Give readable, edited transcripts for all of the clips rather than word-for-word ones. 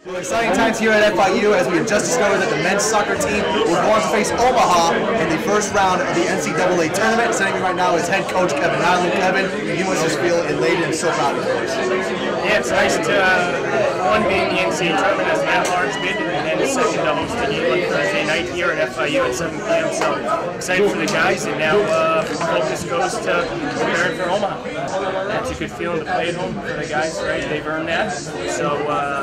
Well, exciting times here at FIU as we have just discovered that the men's soccer team will go on to face Omaha in the first round of the NCAA Tournament. Sitting here right now is head coach Kevin Nylen. Kevin, you must just feel elated and so proud of you. Yeah, it's nice to be in the NCAA Tournament as an at-large bid, and then the second to host the game on Thursday night here at FIU at 7 p.m. So excited for the guys, and now focus goes to preparing for Omaha. It's a good feeling to play at home for the guys, right? They've earned that. So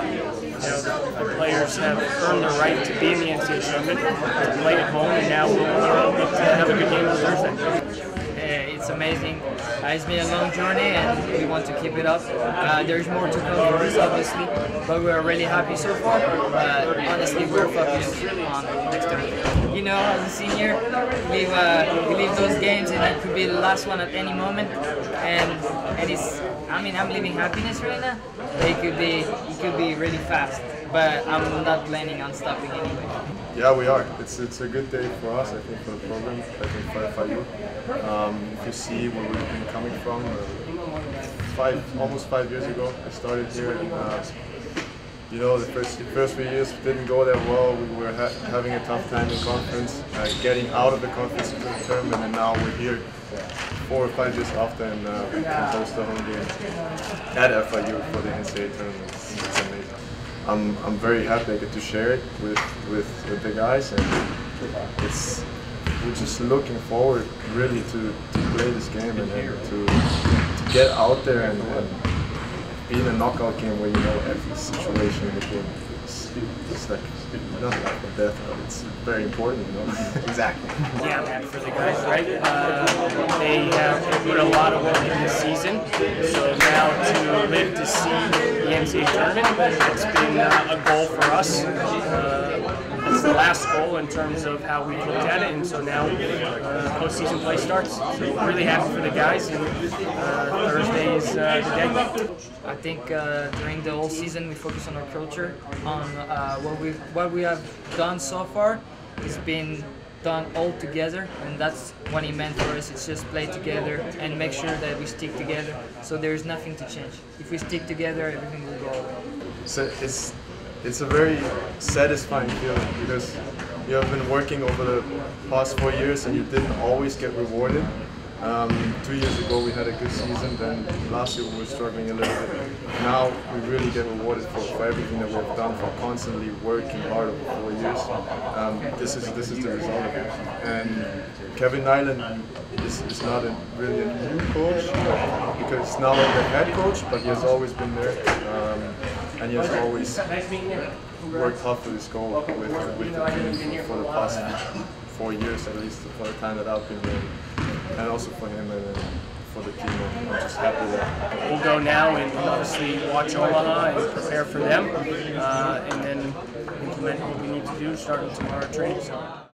the players have earned the right to be in the NCAA Tournament, to play at home, and now we'll get to have a good game on Thursday. It's amazing. It's been a long journey and we want to keep it up. There's more to come for us, obviously, but we're really happy so far. Honestly, we're focused on next tournament. You know, as a senior, we leave those games and it could be the last one at any moment. And it's, I mean, I'm living happiness right now. It could be really fast, but I'm not planning on stopping anyway. Yeah, we are. It's a good day for us, I think, for the program, I think for FIU. If you see where we've been coming from, almost 5 years ago, I started here, and the first few years didn't go that well. We were having a tough time in conference, getting out of the conference into the tournament, and now we're here 4 or 5 years after, and we can host a home game at FIU for the NCAA tournament. It's amazing. I'm very happy I get to share it with the guys, and we're just looking forward really to play this game and to get out there and be in a knockout game where you know every situation in the game is like not life or death, but it's very important, you know. Exactly. Yeah, man, for the guys, right? They have put a lot of work in this season, so now to live to see the NCAA tournament, it's been a goal for us. It's the last goal in terms of how we looked at it, and so now postseason play starts. So really happy for the guys, and Thursday is the day. I think during the whole season we focus on our culture, on what we have done so far. It's been done all together, and that's what it meant for us. It's just play together and make sure that we stick together. So there's nothing to change. If we stick together, everything will go away. So it's a very satisfying feeling because you have been working over the past 4 years and you didn't always get rewarded. 2 years ago we had a good season, then last year we were struggling a little bit. Now we really get rewarded for everything that we've done, for constantly working hard over 4 years. This is the result of it. And Kevin Nylen is not really a new coach because he's now the head coach, but he has always been there. And he has always worked hard for this goal with the team for the past 4 years, at least for the time that I've been here, and also for him and for the team. I'm just happy that we'll go now and obviously watch Omaha and prepare for them, and then implement what we need to do starting tomorrow training. So.